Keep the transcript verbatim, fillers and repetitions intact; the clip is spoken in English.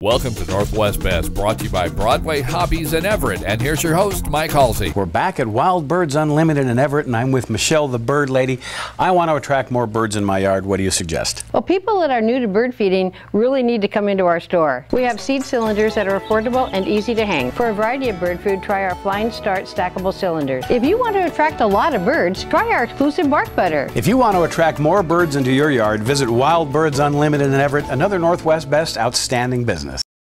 Welcome to Northwest Best, brought to you by Broadway Hobbies in Everett. And here's your host, Mike Halsey. We're back at Wild Birds Unlimited in Everett, and I'm with Michelle, the bird lady. I want to attract more birds in my yard. What do you suggest? Well, people that are new to bird feeding really need to come into our store. We have seed cylinders that are affordable and easy to hang. For a variety of bird food, try our Flying Start stackable cylinders. If you want to attract a lot of birds, try our exclusive bark butter. If you want to attract more birds into your yard, visit Wild Birds Unlimited in Everett, another Northwest Best outstanding business.